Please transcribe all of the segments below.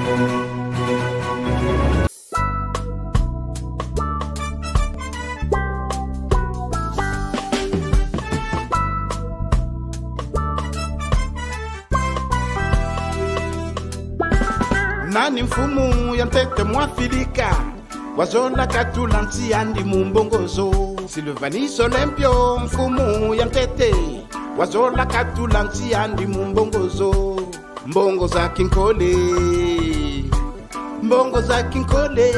Nani mfumu ya ntete mwafilika wazola katulansi andi mumbongozo Silvanis Olempio mfumu ya ntete wazola katulansi andi mumbongozo Mbongo za kinkole Mbongo za kinkole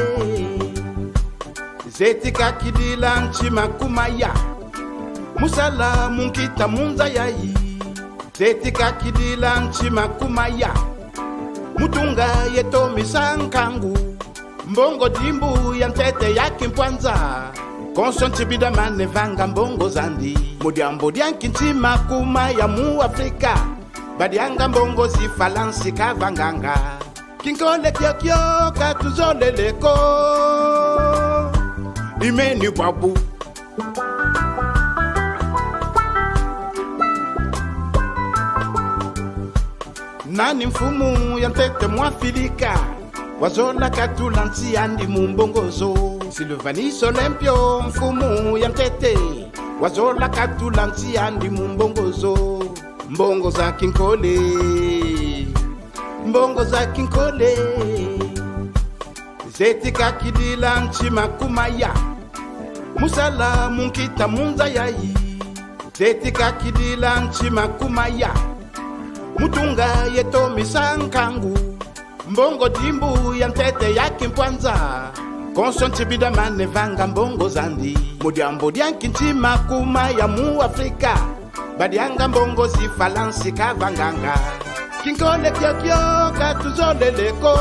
Zetika kidila nchima kumaya Musala munkita munza yai Zetika kidila nchima kumaya Mutunga yeto misankangu Mbongo dimbu ya ntete ya kimpwanza Konsonti bidamane vanga mbongo zandi Mudiambo diankintima kuma ya mu Afrika Badianga mbongo zifalansi kavanganga Kinkole kyokyo katuzole leko Imeni babu Nani mfumu ya ntete mwafilika wazola katulansi andi mumbongozo Silvanis Olempio mfumu ya ntete wazola katulansi andi mumbongozo Mbongo za kinkole Mbongo za kinkole Zetika kidila nchima kumaya Musala munkita munza yai Zetika kidila nchima kumaya Mutunga yeto misankangu Mbongo dimbu ya ntete ya kimpwanza Konsonti bidamane vanga mbongo zandi Mudiambo diankintima kuma ya mu Afrika Badianga mbongo zifalansi kavanganga Kinkole kyokyo katuzole leko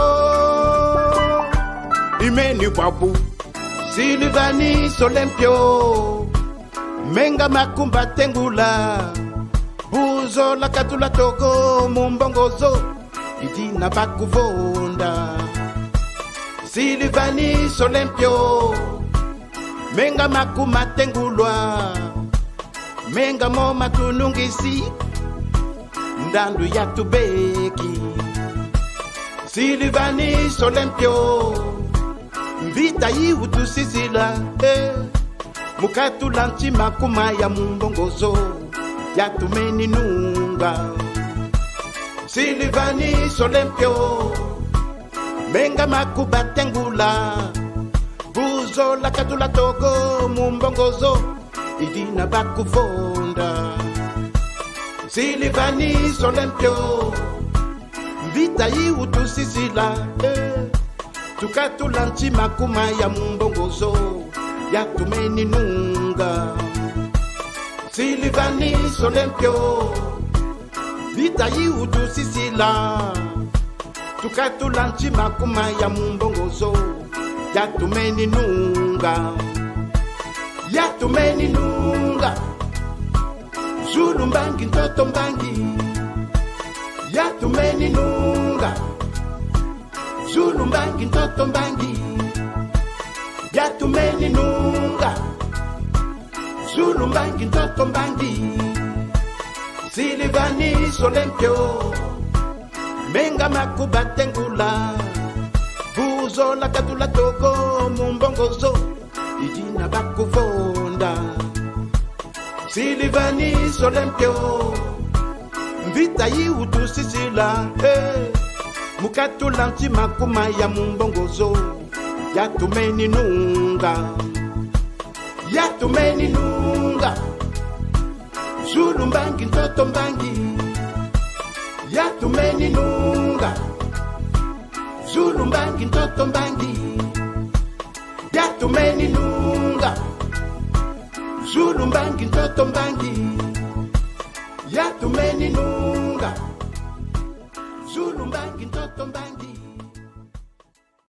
Imeni babu Silvanis Olempio Menga makumba tengula Buzo la katula toko mumbongozo Idina bakuvonda Silvanis Olempio Menga makuma tengulwa Menga moma tunungisi Ndandu ya tubeki Silvanis Olempio Mvita yiwu tusisila Mukatula nchima kuma ya mumbongozo Ya tumeni nunga Silvanis Olempio Menga makuba tengula Buzo la katula togo mumbongozo Idina bakuvonda Silvanis Olempio Mvita yiwu tusisila Tukatula nchima kuma ya mumbongozo Ya tumeni nunga Silvanis Olempio Vita yiwu tusisila Tukatula nchima kuma ya mumbongozo Ya tumeni nunga Ya tumeni nunga Zulu mbangi ntoto mbangi Ya tumeni nunga Zulu mbangi ntoto mbangi Ya tumeni nunga Zulu mbangi ntoto mbangi Silvanis Olempio Menga makuba tengula Buzo la katula toko mumbongozo Idina bakuvonda Silvanis Olempio Mvita yiwu tusisila Mukatula nchima kuma ya mumbongozo Ya tumeni nunga Ya tumeni nunga Zulu mbangi ntoto mbangi Ya tumeni nunga Zulu mbangi ntoto mbangi Ya tumeni nunga Zulu mbangi ntoto mbangi Ya tumeni nunga Zulu mbangi ntoto mbangi